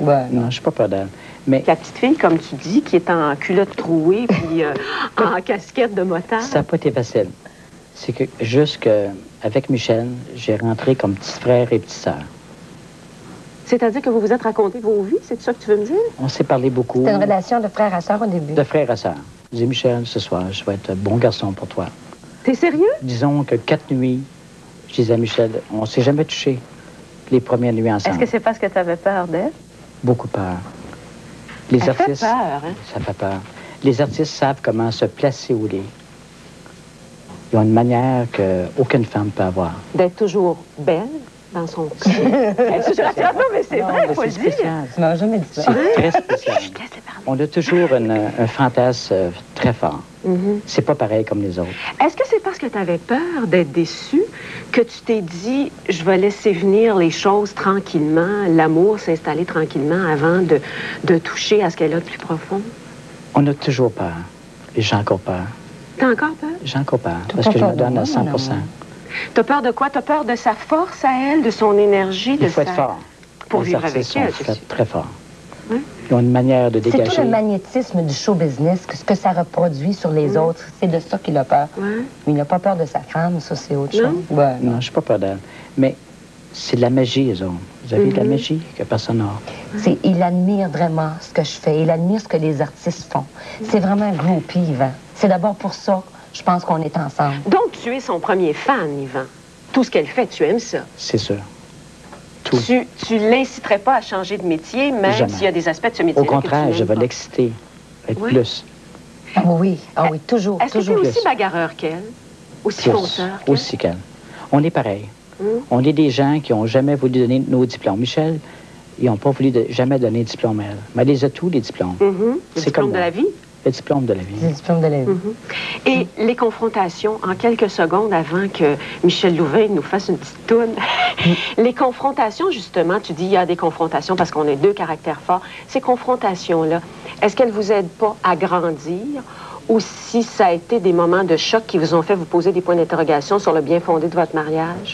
Ouais. Non, je suis pas peur d'elle. Mais La petite fille, comme tu dis, qui est en culotte trouée puis en casquette de motard. ça n'a pas été facile. C'est que avec Michel, j'ai rentré comme petit frère et petite sœur. C'est-à-dire que vous vous êtes raconté vos vies, c'est ça que tu veux me dire? On s'est parlé beaucoup. C'était une relation de frère à sœur au début. De frère à sœur. Je dis, Michel, ce soir, je vais être un bon garçon pour toi. T'es sérieux? Disons que 4 nuits, je disais à Michel, on ne s'est jamais touché les premières nuits ensemble. Est-ce que c'est parce que tu avais peur d'elle? Beaucoup peur. Les Elle fait artistes, peur, hein? ça fait peur. Les artistes savent comment se placer au lit. Ils ont une manière qu'aucune femme peut avoir. D'être toujours belle dans son cou. Non, mais c'est vrai, il faut le dire. spécial. Tu m'as jamais dit C'est ça. très spécial. Je te laisse parler. On a toujours un fantasme très fort. C'est pas pareil comme les autres. Est-ce que c'est parce que tu avais peur d'être déçu que tu t'es dit, je vais laisser venir les choses tranquillement, l'amour s'installer tranquillement avant de toucher à ce qu'elle a de plus profond? On a toujours peur. Et j'ai encore peur. T'as encore peur? J'ai encore peur. T'as Parce pas que je peur me de donne à moi, 100 mon amour? T'as peur de quoi? T'as peur de sa force à elle, de son énergie, de Il faut être sa... fort. Pour Les vivre artistes avec elle, sont c'est faits sûr. très forts. Oui. Ils ont une manière de C'est dégager. tout le magnétisme du show business, ce que ça reproduit sur les autres. C'est de ça qu'il a peur. Ouais. Mais il n'a pas peur de sa femme, ça c'est autre Non? chose. Ouais, Non, je suis pas peur d'elle. Mais c'est de la magie, eux autres. Vous avez de la magie que personne n'a. Il admire vraiment ce que je fais. Il admire ce que les artistes font. C'est vraiment un groupie, Yvan. C'est d'abord pour ça, je pense qu'on est ensemble. Donc, tu es son premier fan, Yvan. Tout ce qu'elle fait, tu aimes ça. C'est sûr. Tout. Tu l'inciterais pas à changer de métier, même Jamais. s'il y a des aspects de ce métier Au contraire, je vais l'exciter. Être Oui. plus. Ah oui, toujours, Est-ce que tu es toujours. aussi Plus. bagarreur qu'elle? Aussi Plus. fonceur qu'elle? Aussi qu'elle. On est pareil. Hum. On est des gens qui n'ont jamais voulu donner nos diplômes. Michel, ils n'ont pas voulu jamais donner de diplôme à elle. Mais elle les a tous, les diplômes. Le C'est diplôme comme de moi. la vie? Le diplôme de la C'est le vie. diplôme de la vie. Et les confrontations, en quelques secondes avant que Michel Louvain nous fasse une petite toune, les confrontations, justement, tu dis il y a des confrontations parce qu'on a deux caractères forts. Ces confrontations-là, est-ce qu'elles vous aident pas à grandir ou si ça a été des moments de choc qui vous ont fait vous poser des points d'interrogation sur le bien fondé de votre mariage?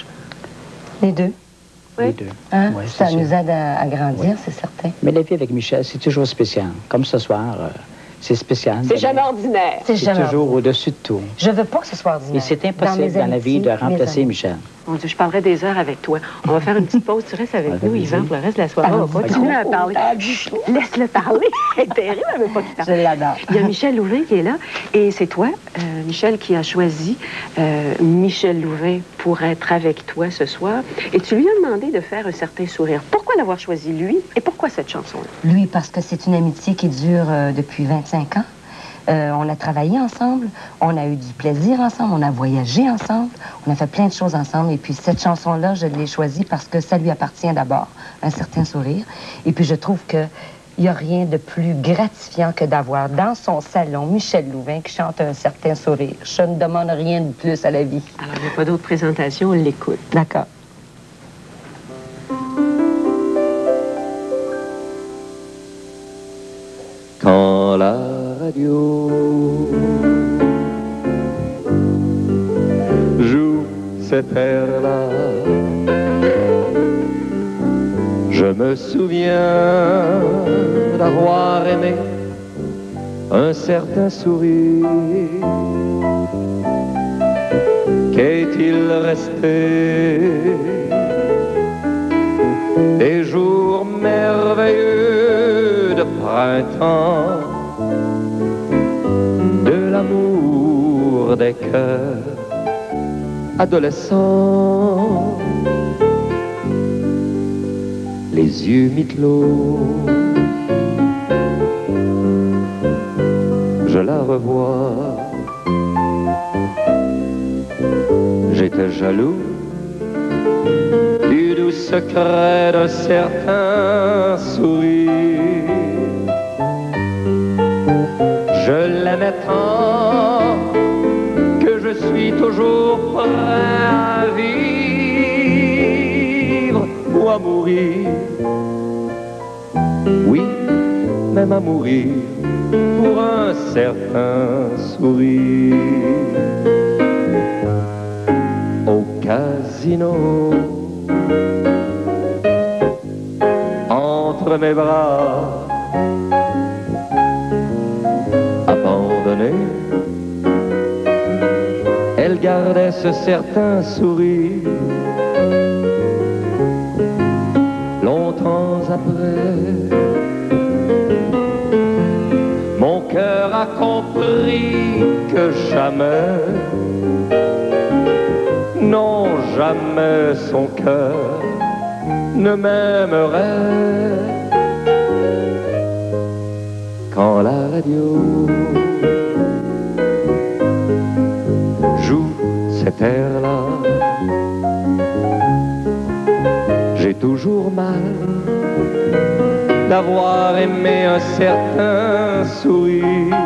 Les deux. Oui. Les deux. Hein? Ouais, Ça c'est sûr. nous aide à grandir, c'est certain. Mais la vie avec Michel, c'est toujours spécial. Comme ce soir, c'est spécial. C'est jamais ordinaire. C'est C'est jamais toujours ordinaire. au-dessus de tout. Je veux pas que ce soit ordinaire. Et c'est impossible mes dans la vie de amitiés, mes remplacer amis. Michel. Mon Dieu, je parlerai des heures avec toi. On va faire une petite pause. Tu restes avec nous, Allez-y. Yvan, pour le reste de la soirée. On va continuer à parler. Chut, laisse-le parler. Elle est terrible, elle veut pas qu'il parle. Je l'adore. Il y a Michel Louvain qui est là. Et c'est toi, Michel, qui a choisi Michel Louvain pour être avec toi ce soir. Et tu lui as demandé de faire un certain sourire. Pourquoi l'avoir choisi, lui? Et pourquoi cette chanson-là? Lui, parce que c'est une amitié qui dure depuis 25 ans. On a travaillé ensemble, on a eu du plaisir ensemble, on a voyagé ensemble, on a fait plein de choses ensemble. Et puis cette chanson-là, je l'ai choisie parce que ça lui appartient d'abord, un certain sourire. Et puis je trouve que il n'y a rien de plus gratifiant que d'avoir dans son salon Michel Louvain qui chante un certain sourire. Je ne demande rien de plus à la vie. Alors, il n'y a pas d'autre présentation, on l'écoute. D'accord. Quand la radio joue cet air-là, je me souviens d'avoir aimé un certain sourire. Qu'est-il resté des jours merveilleux de printemps, de l'amour des cœurs adolescents, les yeux mi-clos, je la revois. J'étais jaloux du doux secret d'un certain sourire. Je l'aimais tant que je suis toujours prêt à vivre ou à mourir. Oui, même à mourir pour un certain sourire. Au casino, entre entre mes bras. Abandonnée, elle gardait ce certain sourire. Longtemps après, mon cœur a compris que jamais, non jamais son cœur ne m'aimerait. Quand la radio joue cet air-là, j'ai toujours mal d'avoir aimé un certain sourire.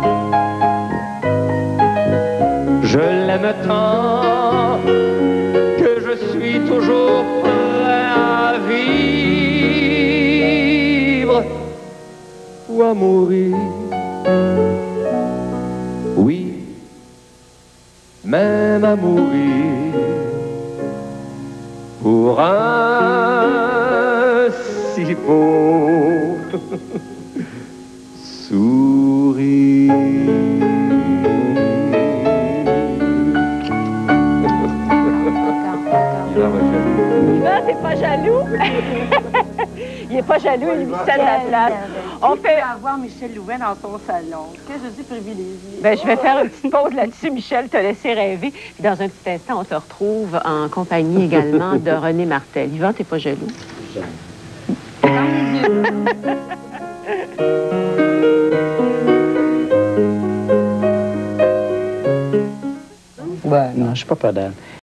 Je l'aime tant que je suis toujours prêt à vivre ou à mourir. Oui, même à mourir pour un si beau sourire. Yvan, t'es pas jaloux? Il est pas jaloux, il lui cède la place. On fait avoir Michel Louvain dans son salon. Que je suis privilégiée. Ben, je vais faire une petite pause là-dessus, Michel, te laisser rêver. Puis dans un petit instant, on te retrouve en compagnie également de René Martel. Yvan, t'es pas jaloux? Ouais, non, je suis pas peur d'elle.